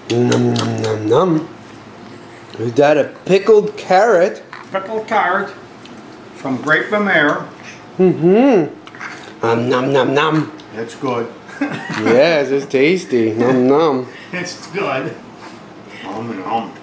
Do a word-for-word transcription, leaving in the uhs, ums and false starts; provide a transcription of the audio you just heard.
Num num num num. Is that a pickled carrot? Pickled carrot from Great Bamere. Mm-hmm. Um, num num num. It's good. Yes, it's tasty. Num num. It's good. Nom nom.